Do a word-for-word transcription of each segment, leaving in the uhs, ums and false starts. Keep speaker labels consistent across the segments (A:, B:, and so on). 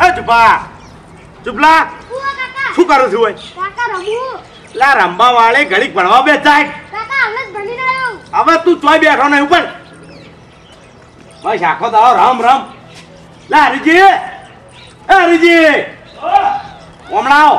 A: એ ચુપા ચુપલા શું કરું છું ઓય
B: કાકા રમું
A: લા રંબા વાળે ઘડીક ભણવા બે જાય
B: કાકા હવે ભણીને આવ્યો
A: હવે તું ચોય બેઠો નહીં ઉપર બસ આખો દાવ રામ રામ લા હરીજી એ હરીજી હમણાં આવો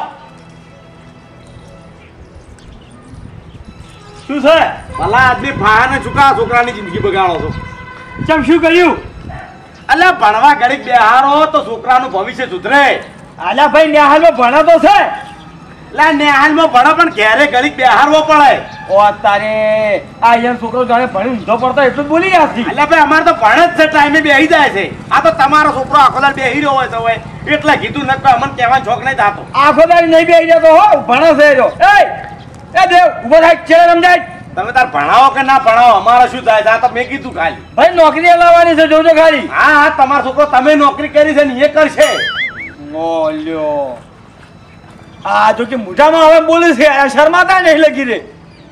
A: શું છે ભલા આદમી ફાહાને છોકરા છોકરાની જિંદગી બગાડો છો ચમ શું કર્યું અલ્યા ભણવા ઘડીક બેહારો તો છોકરાનું ભવિષ્ય સુધરે અલ્યા ભાઈ નેહાલમાં ભણો તો છે લા નેહાલમાં ભણો પણ ઘેરે ઘડીક બેહારવો પડે ઓ તારે આ યર છોકરો જાણે ભણી ઊંધો પડતો એટલું બોલી ગયા છે અલ્યા ભાઈ અમારે તો ભણે જ છે ટાઈમે બેહી જાય છે આ તો તમારો છોકરો આખો દાડ બેહી રહ્યો હોય તો હોય એટલે કીધું નક અમને કહેવાનો શોખ નહીં થતો આખો દાડ નહીં બેહી જતો હો ભણે છે જો એ એ દેવ ઉભો થાય ચેડે સમજાય તમે તાર ભણાવો કે ના ભણાવો અમારે શું થાય આ તો મેં કીધું ખાલી ભાઈ નોકરી લાવવાની છે જોજો ખાલી હા હા તમારો છોકરો તમે નોકરી કરી છે ને એ કરશે ઓલ્યો આ જો કે મોઢામાં હવે બોલે છે શર્માતા નહીં લગી રે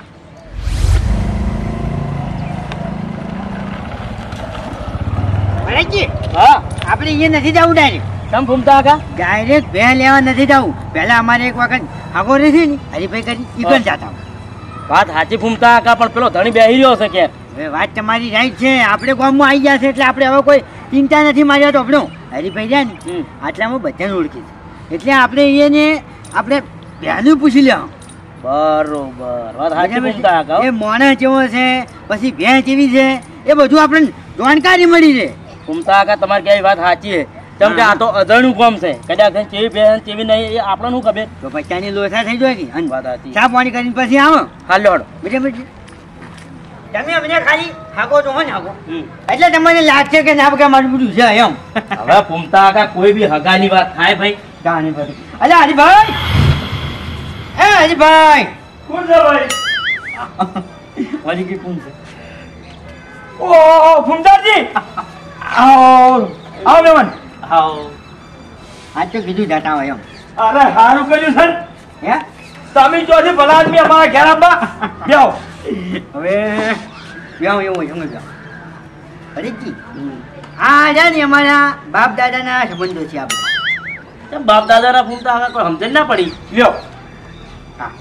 C: ભરતજી
A: હા
C: આપણે અહીંયા નથી જવું ડાયરેક્ટ
A: તમ ભૂમતા કા
C: ડાયરેક્ટ બે લેવા નથી જવું પહેલા અમારે એક વખત આગો રહી ને હરીભાઈ કરી ઈગન જાતા
A: વાત સાચી ભૂમતા કા પણ પેલો ધણી બેહી રહ્યો છે કે
C: હવે વાત તમારી રાઈટ છે આપણે ગામમાં આવી ગયા છે એટલે આપણે હવે કોઈ ચિંતા નથી માર્યા તો આપણો હરીભાઈ રહ્યા ને આટલામાં બધાને ઓળખી છે એટલે આપણે એને આપણે બહેનું પૂછી લેવા
A: બરોબર વાત સાચી ભૂમતા કા
C: એ મોણા કેવો છે પછી ભેંસ કેવી છે એ બધું આપણને જાણકારી મળી છે
A: ભૂમતા કા તમારી કેવી વાત સાચી છે કેમ કે આ તો અજાણ્યું કામ છે કદાચ કેવી ભેંસ કેવી નહીં એ આપણને શું ખબર
C: તો પછી ત્યાંની લોસા થઈ જાય કે
A: વાત સાચી
C: ચા પાણી કરીને પછી આવો
A: હાલ લોડ
C: બરાબર છે તમે અમને ખાલી હાકો તો હો ને હાકો એટલે તમને લાગશે કે ના કે મારું બધું છે એમ
A: હવે ભૂમતા કા કોઈ બી હગાની વાત થાય ભાઈ
C: જાણી બધી અલ્યા હરીભાઈ એ હરીભાઈ
A: કોણ છે ભાઈ
C: હરી કે કોણ છે
A: ઓ ભૂમતાજી આવો આવો મેમન આવો
C: આ તો કીધું જાતા હોય એમ
A: અરે સારું કર્યું સર
C: હે
A: તમે ચોથી ભલા આદમી અમારા ઘેર આબા બેહો
C: હવે બેહો એવું સમજ જાઓ હરીજી આ છે ને અમારા બાપ દાદાના સંબંધો છે આપણે
A: બાપ દાદાના ભૂમતા આગળ કોઈ સમજણ ના પડી લ્યો
C: હા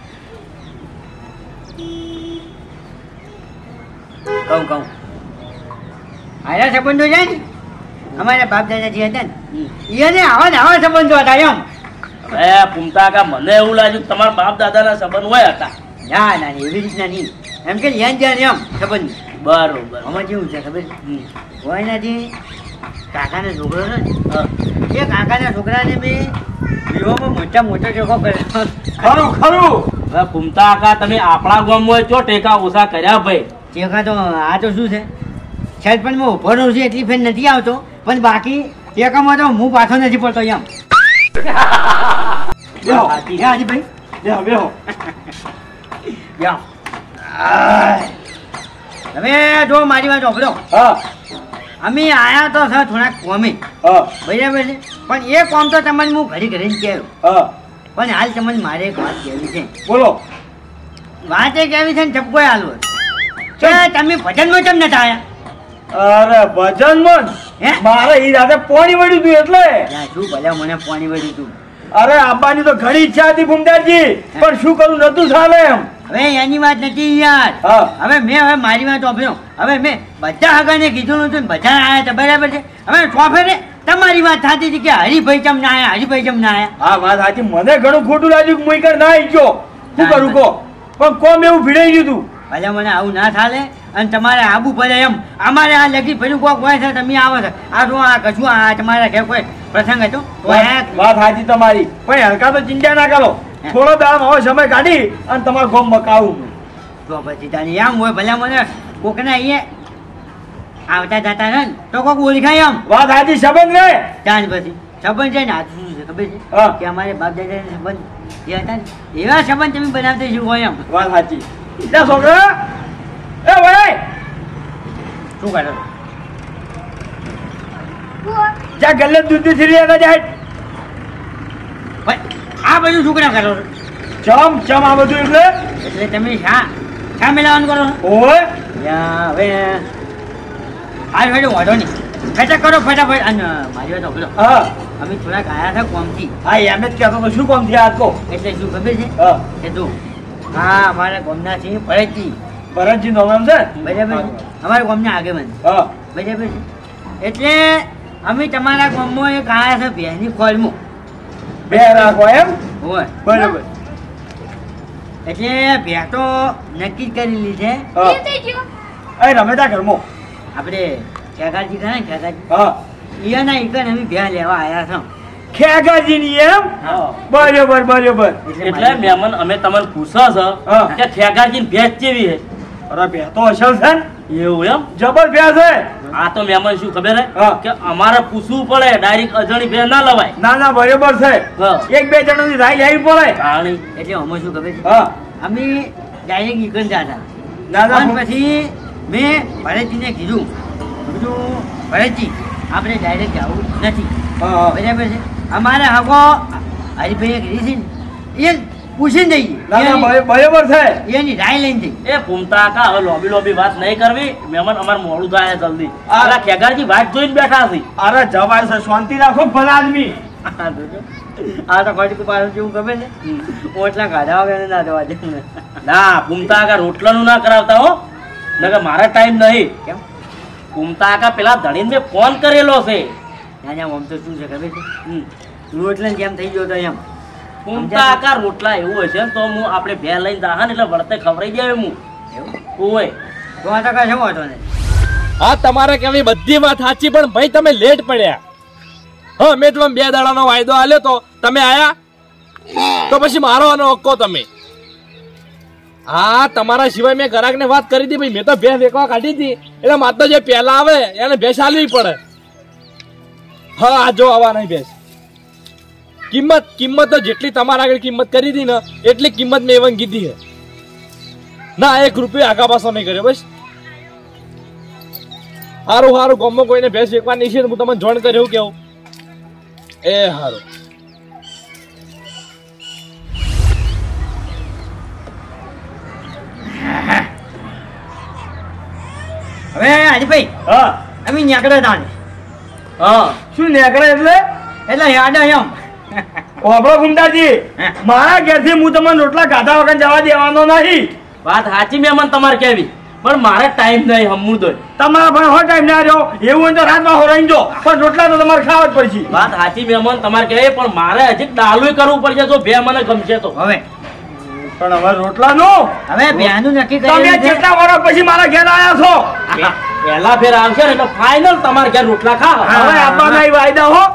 C: કહું કહું આયા સંબંધો છે ને અમારા બાપ દાદા જે હતા ને એને આવા ને આવા સંબંધો હતા એમ
A: એ ભૂમતા કા મને એવું લાગ્યું તમારા બાપ દાદાના સંબંધ હોય હતા
C: ના ના એવી રીતના નહીં એમ કે યાન જાન એમ સંબંધ
A: બરોબર
C: આમાં કેવું છે ખબર હોય નથી કાકાનો છોકરો છે ને એ કાકાના છોકરાને મેં વિવાહમાં મોટા મોટો ચોખ્ખો કર્યો
A: ખરું ખરું હવે ભૂમતા કા તમે આપણા ગામમાં ચો ટેકા ઓછા કર્યા ભાઈ
C: ચોખા તો આ તો શું છે સરપંચમાં ઉભો રહું છું એટલી ફેર નથી આવતો પણ બાકી ટેકામાં તો હું પાછો નથી પડતો એમ
A: બેહો
C: હાજી ભાઈ
A: બેહો બેહો
C: બેહો હવે જો મારી વાત ઓભળો
A: હા
C: અમે આયા તો છે થોડાક કોમે
A: હા
C: બરાબર છે પણ એ કોમ તો તમને હું ઘડી ઘડીને કહેવું
A: હા
C: પણ હાલ તમને મારે એક વાત કહેવી છે
A: બોલો
C: વાત એ કહેવી છે ને ઠપકો હાલવો છે તમે ભજનમાં કેમ નતા આયા
A: અરે ભજન મન
C: હે
A: મારે ઈ રાતે પોણી વળ્યું તું એટલે
C: યા શું ભલે મને પાણી વળ્યું તું
A: અરે આબાની તો ઘણી ઈચ્છા હતી ભૂમદારજી પણ શું કરું નતું ચાલે એમ
C: હવે એની વાત નથી યાર
A: હા
C: હવે મેં હવે મારી વાત ઓફર્યો હવે મેં બધા હગાને કીધું નતું ને બધા આયા હતા બરાબર છે હવે સોફેરે તમારી વાત થતી હતી કે હરિભાઈ ચમ ના આયા હરિભાઈ ચમ ના આયા
A: હા વાત સાચી મને ઘણું ખોટું લાગ્યું કે મુઈ ના આવી ગયો શું કરું કો પણ કોમ એવું ભીડાઈ ગયું તું
C: ભલે મને આવું ના થાલે અને તમારે આબુ પડે એમ અમારે આ લગી ભર્યું કોક હોય છે તમે આવો છો આ જો આ કશું આ તમારા ઘેર કોઈ પ્રસંગ હતો
A: વાત સાચી તમારી પણ હલકા તો ચિંતા ના કરો થોડો દામ હવે સમય કાઢી અને તમારું ગોમ મકાવું
C: તો પછી તારી એમ હોય ભલે મને કોકના અહીંયા આવતા જતા ને તો કોક ઓળખાય એમ
A: વાત સાચી સંબંધ રે
C: ત્યાં પછી સંબંધ છે ને આ શું છે ખબર છે કે અમારે બાપ દાદા સંબંધ જે હતા ને એવા સંબંધ તમે બનાવતા શું હોય એમ
A: વાત સાચી ત્યાં છોકરા એ ભાઈ
C: શું કરો
A: જ્યાં ગલ્લે દૂધ થી રહ્યા જાય
C: આ બધું શું કરો છો
A: ચમ ચમ આ બધું એટલે
C: એટલે તમે શા શા મેળવવાનું કરો છો
A: ઓય
C: યા હવે આ વેડો વાંધો નહીં ફટાફટ કરો ફટાફટ અને મારી વાત સાંભળો.
A: હા
C: અમે થોડાક આયા હતા કોમથી.
A: હા એમ જ કહેતો તો શું કામ થયા આજ કો
C: એટલે શું ખબર છે
A: હા
C: કે તું હા અમારા ગામના છે ભરતજી
A: ભરતજી નો નામ છે
C: બરાબર છે અમારા ગામના આગેવાન
A: હા
C: બરાબર છે એટલે અમે તમારા ગામમાં એક આયા છે ભેંસની ખોળમાં
A: બે રાખો એમ
C: હોય
A: બરાબર
C: એટલે ભેં તો નક્કી જ કરેલી છે
A: હા
B: એ થઈ ગયો.
A: એ રમેતા ઘરમાં
C: આપણે ખેગાજી ખરા ને ખેગાજી
A: હા
C: એના એકન અમે ભેં લેવા આવ્યા છો
A: ખેગાજી ની એમ
C: હા.
A: બરાબર બરાબર
D: એટલે મહેમાન અમે તમને પૂછો છો
A: હા.
D: કે ઠેકાજી ભેંસ કેવી હે
A: અરે બે તો અસલ છે ને
D: એવું એમ
A: જબર બે છે
D: આ તો મહેમાન શું ખબર હે
A: હા.
D: કે અમારે પૂછવું પડે ડાયરેક્ટ અજાણી ભેંસ ના લવાય
A: ના ના બરાબર છે
D: હા.
A: એક બે જણા ની રાય લેવી પડે
D: પાણી
C: એટલે અમે શું ખબર છે
A: હા
C: અમે ડાયરેક્ટ નીકળી જતા
A: ના ના
C: અને પછી મેં ભરતજીને કીધું કીધું ભરતજી આપણે ડાયરેક્ટ જવું નથી
A: હા હા
C: બરાબર છે અમારે હકો હરિભાઈએ કીધી છે ને એ પૂછીને
A: ના ના
C: જઈએ
A: બરાબર બરાબર છે
C: એની- એની રાય લઈને જઈએ
D: એ ફૂમતા કા હવે લોબી લોબી વાત નહીં કરવી મહેમાન અમારે મોડું થાય છે જલ્દી
A: આ-
D: આ ખેગારજી વાત જોઈને બેઠા છે
A: અરે જવાય છે શાંતિ રાખો ભલા આદમી
C: આ તો ખોટી પાછું જેવું ગમે છે ઓટલા કાઢા વગર ના જવા દે ને
D: ના ફૂમતા કા રોટલાનું ના કરાવતા હો નકર મારા ટાઈમ નહીં
C: કેમ
D: ફૂમતા કા પેલા ધણીને મેં ફોન કરેલો છે
C: ના ના આમ તો શું છે ખબર છે
D: હમ.
C: રોટલા કેમ થઈ ગયો તો એમ
D: ફૂમતા કા રોટલા એવું હશે ને તો હું આપણે ભે લઈને જાહા ને એટલે વળતે ખવડાઈ જાય હું
C: એવું
D: ઓય
C: તો આ તો કશો વાંધો નહીં
E: હા તમારે કેવી બધી વાત સાચી પણ ભાઈ તમે લેટ પડ્યા હા મેં તમને બે દાડાનો વાયદો આલ્યો તો તમે આયા તો પછી મારો આનો હક્કો તમે હા તમારા સિવાય મેં ગ્રાહકને વાત કરી હતી ભાઈ મેં તો ભેંસ વેકવા કાઢી હતી એટલે મારે તો જે પહેલા આવે એને ભેંસ આલવી પડે હા આ જો આવા નહીં ભેંસ કિંમત કિંમત તો જેટલી તમારા આગળ કિંમત કરી હતી ને એટલી કિંમત મેં એવન કીધી છે ના એક રૂપિયો આગા પાછો નહીં કર્યો બસ હારું હારું ગામમાં કોઈને ભેંસ વેચવાની છે હું તમને જોણ કર્યું કેવું એ હારું
C: હવે હરીભાઈ
A: હા
C: અમે નીકળે તાને
D: હા
A: શું નીકળે એટલે
C: એટલે યાદ એમ
A: ઓબળો ગુંડાજી મારા ઘેરથી હું તમને રોટલા ખાધા વગર જવા દેવાનો નહીં
D: વાત સાચી મહેમાન તમારે કેવી પણ મારે ટાઈમ નહીં હમું દોય
A: તમારા પણ હો ટાઈમ ના રહ્યો એવું હોય તો રાતમાં હોરાઈ જો પણ રોટલા તો તમારે ખાવા જ પડશે
D: વાત સાચી મહેમાન તમારે કહેવી પણ મારે હજી ડાલુય કરવું પડશે જો બે મને ગમશે તો
C: હવે
A: પણ હવે રોટલાનું
C: હવે બેનું નક્કી
A: તમે
C: કરી
A: કેટલા વર્ષ પછી મારા ઘેર આવ્યા છો
D: પહેલા ફેર આવશે ને એટલે ફાઇનલ તમારે ઘેર રોટલા ખા
A: હવે આપવાના ઈ વાયદા હો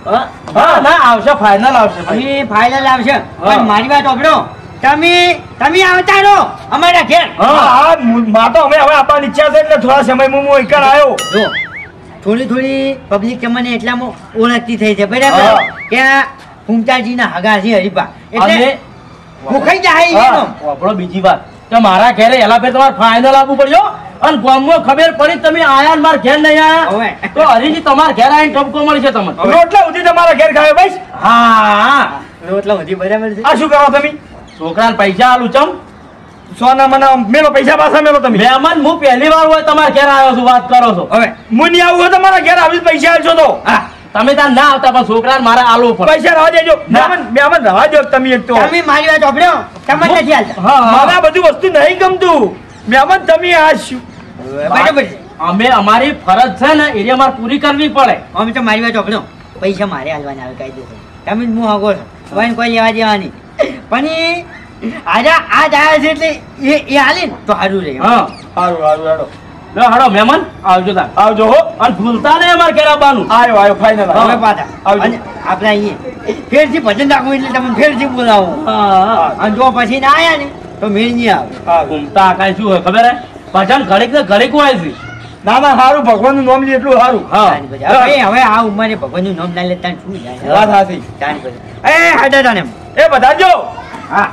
D: હા ના આવશે ફાઇનલ આવશે ભાઈ.
C: અમે ફાઇનલ આવશે
D: હા.
C: પણ મારી વાત સાંભળો તમે તમે આવતા રહો અમારા ઘેર
A: હા હા માં તો હવે હવે આપવાની ઈચ્છા છે એટલે થોડા સમય હું એકર આવ્યો
C: જો થોડી થોડી પબ્લિક તમને એટલામાં ઓળખતી થઈ છે બરાબર
A: હા.
C: કે આ ફૂમતાજીના હગા છે હરીપા એટલે
D: અને
C: ભૂખાઈ જાય
D: હા,
C: એનો.
D: આપણો બીજી વાત કે મારા ઘરે એલા ફેર તમારે ફાઇનલ આપવું પડ્યો અને ગામમાં ખબર પડી તમે આયા ને મારા ઘેર નહીં આયા
C: હવે.
D: તો હરીજી તમારા ઘેર આવીને ઠપકો મળશે તમને
A: રોટલા સુધી તમારા ઘેર ખાવે ભાઈ
D: હા
C: રોટલા વધી બરાબર છે
A: આ શું કરો તમે
D: છોકરાને પૈસા આલું ચમ
A: સોના મના મેલો પૈસા પાછા મેલો તમે
D: મહેમાન હું પહેલી વાર હોય તમારા ઘેર આવ્યો છું વાત કરો છો
C: હવે
A: હું નહીં આવું હોય તમારા ઘેર આવી પૈસા આવશો તો
D: હા તમે ત્યાં ના આવતા પણ છોકરાને મારે આલવું પડે
A: પૈસા રવા દેજો
D: ના.
A: મેમન મેમન રવા દો તમે એક તો
C: તમે મારી વાત સાંભળો તમને નથી હાલતા
D: હા
A: મને
D: હા
A: આ બધી વસ્તુ નહીં ગમતું મેમન તમે આ શું
C: બરાબર છે
D: અમે અમારી ફરજ છે ને એ અમારે પૂરી કરવી પડે
C: અમે તો મારી વાત સાંભળો પૈસા મારે હાલવાના આવે કાયદેસર તમે જ હું આગળ કોઈ કોઈ લેવા દેવાની પણ એ આજે આ જાય છે એટલે એ એ હાલે ને તો સારું રહે
D: હા
A: સારું સારું હેડો
D: લો હાડો મહેમાન આવજો તા
A: આવજો હો
D: અને ભૂલતા નહીં અમારે ઘેર આવવાનું
A: આયો આયો ફાઇનલ
C: હવે પાછા
A: આવજો.
C: અને આપણે અહીંયા ફેરથી ભજન રાખવું એટલે તમે ફેરથી બોલાવો
D: હા હા
C: અને જો પછી ના આવ્યા ને તો મેળ નહીં આવે
A: હા
D: ઘૂમતા કાંઈ શું હોય ખબર હે ભજન ઘડીક ને ઘડીક હોય છે
A: ના ના સારું ભગવાનનું નામ લે એટલું સારું
D: હા
C: તાની પછી. હવે હવે આ ઉંમરે ભગવાનનું નામ ના લેતા શું જાય
A: વાત સાચી
C: તાની પછી. એ હાડા તાને એમ.
A: એ બધા જો
C: હા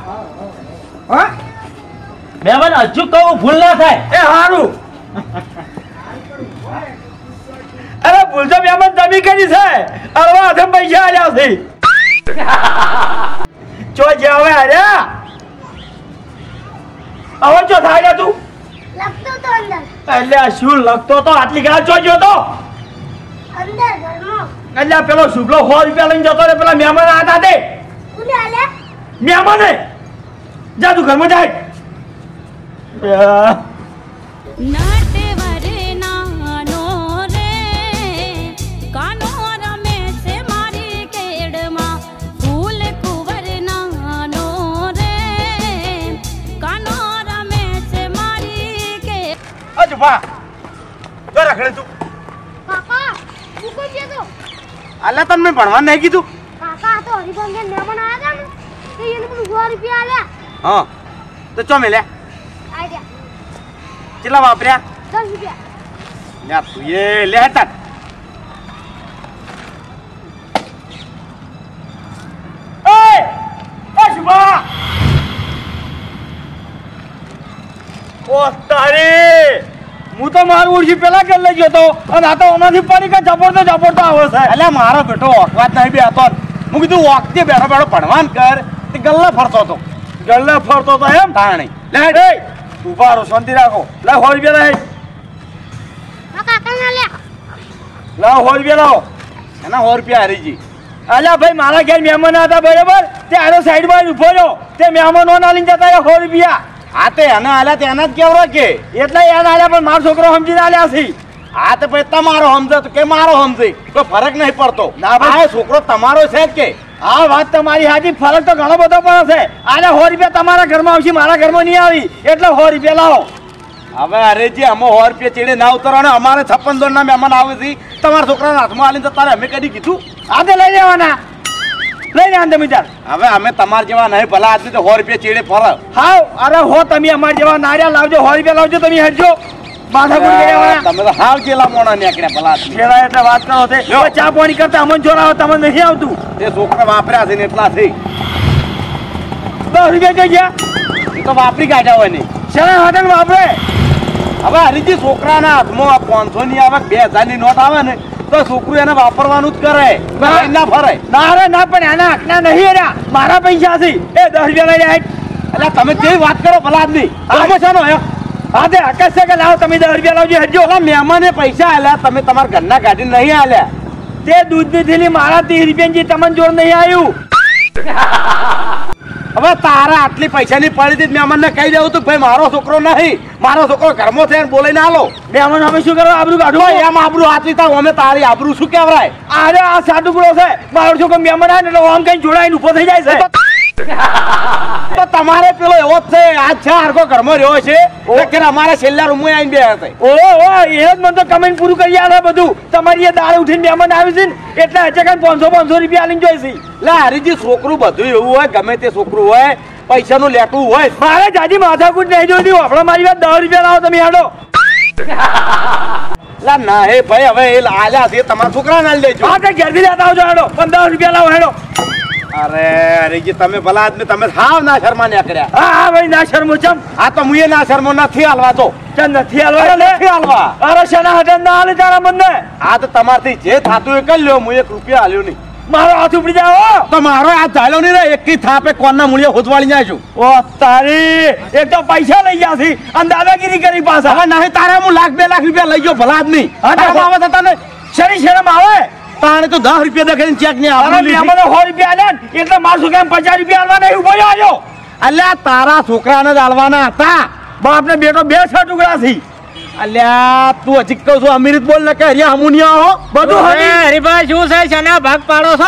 C: હા
D: મહેમાન હજુ કહું ભૂલ ના થાય
A: એ સારું અરે ભૂલતો મેમન તમે કરી છે અરવા હાથે પૈસા આલ્યા છે ચો જે હવે આર્યા હવે ચો થાય તું
B: લખતો તો અંદર.
A: એટલે આ શું લખતો તો આટલી ગાળ ચો ગયો તો
B: અંદર ઘરમાં.
A: એટલે પેલો શુભલો સો રૂપિયા લઈને જતો રે પેલા મહેમાન આતા દે
B: કોને આલે?
A: મહેમાને જા તું ઘરમાં જાય
F: નટવરે નાનો રે કાનો રમે છે મારી કેડમાં ફૂલ કુંવર નાનો રે કાનો રમે છે મારી કે
A: અજ ભા તો રખડે તું
B: કાકા તું કોઈ છે તો?
A: અલ્યા તને મેં ભણવા નહીં કીધું
B: કાકા આ તો હરિભાઈ ને મહેમાન આયા હતા ને તો એને મને સો રૂપિયા આલ્યા.
A: હા તો ચો મેલ્યા
B: આઈ ગયા
A: કેટલા વાપર્યા
B: દસ રૂપિયા.
A: લ્યા તું એ લે હટા એ એ શુભા ઓ તારી હું તો મારું ઉડજી પેલા કરી લઈ ગયો તો અને આ તો ઓનાથી પડી કે ઝપડતો ઝપડતો આવે છે એટલે મારો બેટો ઓકવાત નહીં બેહતો હું કીધું ઓકતી બેઠો બેઠો ભણવાન કર તે ગલ્લા ફરતો હતો ગલ્લા ફરતો હતો એમ તાણી લે એ ઉભા રહો શાંતિ રાખો લે સો રૂપિયા રહે
B: આ કાકા ને આલ્યા.
A: લાવ સો રૂપિયા લાવો એના સો રૂપિયા હરીજી અલ્યા ભાઈ મારા ઘેર મહેમાન હતા બરાબર તે આનો સાઈડ માં ઉભો રહ્યો તે મહેમાનો ના લઈને જતા રહ્યા સો રૂપિયા હા તે એને આલ્યા તે એના જ કેવડો કે એટલે એને આલ્યા પણ મારો છોકરો સમજીને આલ્યા છે હા તો ભાઈ તમારો સમજે તો કે મારો સમજે કોઈ ફરક નહીં પડતો ના ભાઈ છોકરો તમારો છે જ કે હા વાત તમારી હાજી ફરક તો ઘણો બધો પણ છે આને સો રૂપિયા તમારા ઘરમાં આવશે મારા ઘરમાં નહીં આવી એટલે સો રૂપિયા લાવો હવે અરે જે અમે સો રૂપિયા ચેડે ના ઉતરવાના અમારે છપ્પન દોડ ના મહેમાન આવે છે તમારા છોકરાના હાથમાં આલીને તારે અમે કદી કીધું આજે લઈ લેવાના લઈ લે તમે ચાલ હવે અમે તમારા જેવા નહીં ભલા આદમી તો સો રૂપિયા ચેડે ફરે હા અરે હો તમે અમારા જેવા નારિયા લાવજો સો રૂપિયા લાવજો તમે હટજો માથા ગુડ લેવાના તમે તો હાવ જેલા મોણા નીકળ્યા ભલા આદમી જેલા એટલે વાત કરો છે ચા પાણી કરતા અમન જોરાવો તમને નહીં આવતું તે છોકરા વાપર્યા છે ને એટલા છે દસ રૂપિયા જઈ ગયા એ તો વાપરી કાઢ્યા હોય નહીં શેના હાથે વાપરે હવે હરીજી છોકરાના હાથમાં પાંચસો ની આવે બે હજાર ની નોટ આવે ને તો છોકરું એને વાપરવાનું જ કરે ના ફરે ના રે ના પણ એના હકના નહીં રહ્યા મારા પૈસા છે એ દસ રૂપિયા લઈ જાય એટલે તમે કેવી વાત કરો ભલા આદમી આમાં છે ને હા તે હક છે કે લાવો તમે દસ રૂપિયા લાવજો હટજો એટલે મહેમાને પૈસા આલ્યા તમે તમારા ઘરના કાઢીને નહીં આલ્યા તે દૂધની થેલી મારા ત્રીસ રૂપિયા જે તમને જોડ નહીં આવ્યું હવે તારા આટલી પૈસાની પડી હતી મહેમાનને કહી દેવું તું ભાઈ મારો છોકરો નહીં મારો છોકરો ઘરમાં થઈને બોલાઈને આલો મહેમાન અમે શું કરવા આબરૂ કાઢો એમ આબરૂ હાથવી તા અમે તારી આબરૂ શું કહેવાય અરે આ સાડુકડો છે મારો છોકરો મહેમાન આવે એટલે આમ કઈ જોડાઈને ઉભો થઈ જાય છે તો તમારે પેલો એવો જ છે આજ છે હરકો ઘરમાં રહ્યો છે કે અમારે છેલ્લા રૂમમાં આવીને બે હતા ઓહો ઓહો એ જ મને તો કમેન્ટ પૂરું કરી આલે બધું તમારી એ દાળ ઉઠીને મહેમાન આવી છે ને એટલે હજે કાંઈ પાંચસો પાંચસો રૂપિયા લઈને જોઈ છે લે હરીજી છોકરું બધું એવું હોય ગમે તે છોકરું હોય પૈસાનું લેટું હોય મારે જાજી માથાકૂટ નહીં જોઈતી આપણે મારી વાત દસ રૂપિયા લાવો તમે હેડો લા ના હે ભાઈ હવે એ આલ્યા છે તમારા છોકરાને આલી દેજો હા તે ઘેરથી લેતા આવજો હેડો પણ દસ રૂપિયા લાવો હેડો અરે હરીજી તમે ભલા આદમી તમે હાવ ના શર્મા નીકળ્યા હા હા ભાઈ ના શર્મો ચમ હા તો મુએ ના શર્મો નથી હાલવા તો ચમ નથી હાલવા નથી હાલવા અરે શના હટન ના હાલે તારા મને હા તો તમારથી જે થાતું એ કરી લ્યો હું એક રૂપિયા હાલ્યો નહીં મારો હાથ ઉપડી જાઓ તો મારો હાથ ચાલ્યો નહીં રે એકી થાપે કોણના મૂળિયા હોતવાળી જાય છું ઓ તારી એક તો પૈસા લઈ ગયા છે અને દાદાગીરી કરી પાછા હવે નહીં તારે હું લાખ બે લાખ રૂપિયા લઈ ગયો ભલા આદમી શરમ આવે છે તને શરી શરમ આવે તાણે તો દસ રૂપિયા દેખાઈને ચેક નહીં આવે મેં સો રૂપિયા આલ્યા એટલે મારું છોકરા પચાસ રૂપિયા આલવા નહીં ઉભો આવ્યો અલ્યા તારા છોકરાને જ આલવાના હતા બાપને બેટો બે છ ટુકડા થી અલ્યા તું હજી કહું છું અમીરિત બોલ ને કે હરિયા હમુનિયા હો બધું હરીભાઈ શું છે શના ભાગ પાડો છો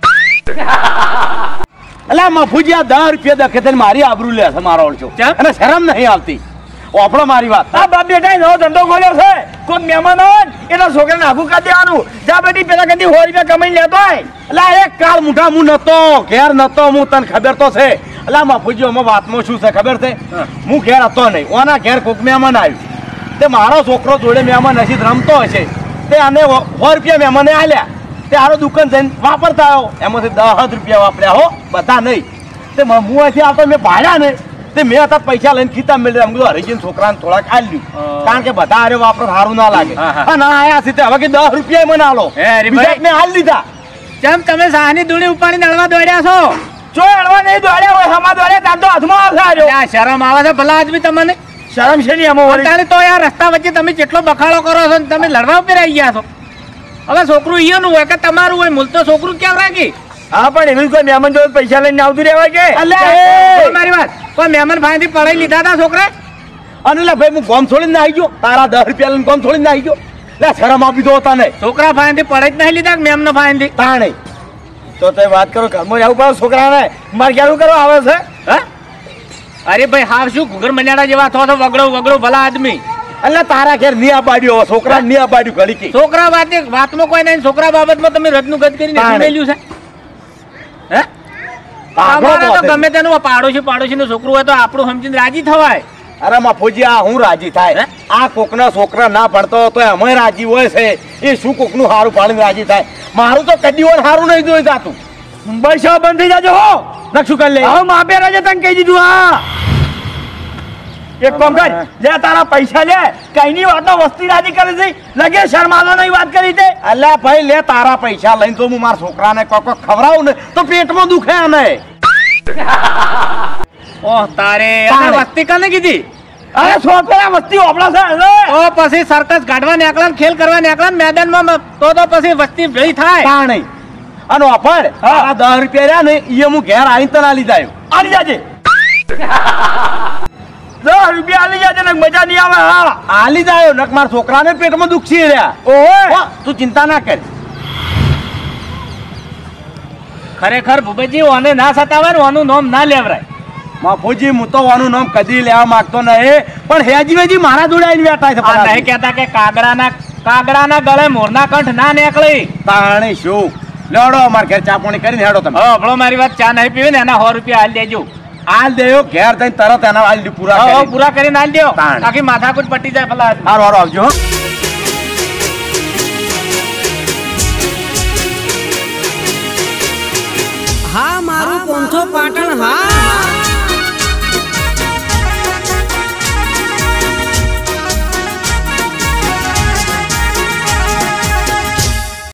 A: અલ્યા મફુજી દસ રૂપિયા દેખે તને મારી આબરૂ લે છે મારો ઓળખો અને શરમ નહીં આવતી ઓપડો મારી વાત આ બાપ બેટા નવો ધંધો ખોલ્યો છે કોઈ મહેમાન આવે ને એના છોકરાને આગું કાઢી દેવાનું જા બેટી પેલા કદી સો રૂપિયા કમાઈ લેતો હોય એટલે એક કાળ મુઠા હું નતો ઘેર નતો હું તને ખબર તો છે એટલે મફુજી અમે વાતમાં શું છે ખબર છે હું ઘેર હતો નહીં ઓના ઘેર કોઈક મહેમાન આવ્યું તે મારો છોકરો જોડે મહેમાન નસીબ રમતો હશે તે આને સો રૂપિયા મહેમાને આલ્યા તે આરો દુકાન જઈને વાપરતા આવ્યો એમાંથી દસ રૂપિયા વાપર્યા હો બધા નહીં તે હું અહીંથી આવતો મેં ભાડ્યા ને તે મેં હતા પૈસા લઈને ખીતા મેળવી એમ કીધું હરીજીને છોકરાને થોડા ખાઈ લ્યું કારણ કે બધા અરે વાપરો સારું ના લાગે ના આયા છે હવે કે દસ રૂપિયા મને આલો મેં હાલ દીધા
C: કેમ તમે સાની દૂણી ઉપાડીને અડવા દોડ્યા છો
A: જો અડવા નહીં દોડ્યા હોય હમા દોડ્યા તાર તો હાથમાં આવશે
C: આ શરમ આવે છે ભલા આદમી તમને
A: શરમ છે નહીં અમો
C: તો યાર રસ્તા વચ્ચે તમે કેટલો બખાડો કરો છો તમે લડવા ઉપર આવી ગયા છો
D: હવે છોકરું ઈયો નું હોય કે તમારું હોય મૂળ તો છોકરું કેમ રાખી
A: હા પણ એનું કોઈ મહેમાન જોડે પૈસા લઈને આવતું રહેવાય કે
D: અલ્યા મારી વાત કોઈ મહેમાન ભાઈથી પડાઈ લીધા હતા છોકરા
A: અને લે ભાઈ હું ગોમ છોડીને આવી ગયો તારા દસ રૂપિયા લઈને ગોમ છોડીને આવી ગયો લે શરમ આપી દો તને
D: છોકરા ભાઈથી પડાઈ જ નહીં લીધા મેમનો ભાઈથી
A: તાણે તો તે વાત કરો ઘરમાં આવું પડે છોકરાને મારે ક્યાં કરવા આવે છે હા
D: અરે ભાઈ હાવ શું ઘુગર મન્યાડા જેવા થો તો વગડો વગડો ભલા આદમી
A: એટલે તારા ઘેર નહીં આબાડ્યો છોકરા નહીં આબાડ્યું ઘડી કે
D: છોકરા વાત વાતમાં કોઈ નહીં છોકરા બાબતમાં તમે રત્નું ગત કરીને મેલ્યું છે હે અમારે તો ગમે તેનું પાડોશી પાડોશી નું છોકરું હોય તો આપણું સમજીને રાજી થવાય
A: અરે મફોજી આ હું રાજી થાય આ કોકના છોકરા ના ભણતો તો અમે રાજી હોય છે એ શું કોકનું સારું પાડીને રાજી થાય મારું તો કદી વાર સારું નહીં જોઈ જાતું પૈસા બંધ થઈ જાજો હો નકશું કરી લે હવે માપે રાજા તને કહી દીધું હા એક કામ કર લે તારા પૈસા લે કઈની વાતો વસ્તી રાજી કરે છે લગે શર્માવાની વાત કરી દે અલ્યા ભાઈ લે તારા પૈસા લઈને તો હું મારા છોકરાને કોક કોક ખવડાવું ને તો પેટમાં દુખે અમે
D: ઓહ તારે વસ્તી કને કીધી
A: અરે છોકરા વસ્તી ઓપડા છે
D: તો પછી સર્કસ કાઢવા નીકળ્યા ખેલ કરવા નીકળ્યા મેદાનમાં તો તો પછી વસ્તી ભેળી થાય
A: તા નહીં અને ઓફર આ દસ રૂપિયા રહ્યા ને એ હું ઘેર આવીને તને આલી જાય આલી જાજે દસ રૂપિયા આલી જાજે ને મજા નહીં આવે હા આલી જાય નક મારા છોકરાને પેટમાં દુખી રહ્યા ઓહો તું ચિંતા ના કર
D: ખરેખર ભૂપતજી ઓને ના સતાવે ને ઓનું નામ ના લેવરાય
A: માફોજી હું તો વાનું નામ કદી લેવા માંગતો નહીં પણ હેજી વેજી મારા જોડે આવીને બેઠા છે
D: આ નહીં કહેતા કે કાગડાના કાગડાના ગળે મોરના કંઠ ના નીકળી
A: તાણે શું લેડો અમાર ઘેર ચા પાણી કરીને હેડો તમે
D: હવે આપણો મારી વાત ચા નહીં પીવી ને એના સો રૂપિયા હાલ દેજો
A: હાલ દેયો ઘેર જઈને તરત એના હાલ પૂરા
D: હવે
A: કરી
D: પૂરા કરીને હાલ દેવો
A: તાણે.
D: આખી માથાકૂટ પટી જાય ભલા
A: હારો હારો આવજો હો
G: હા મારું પોંથો પાટણ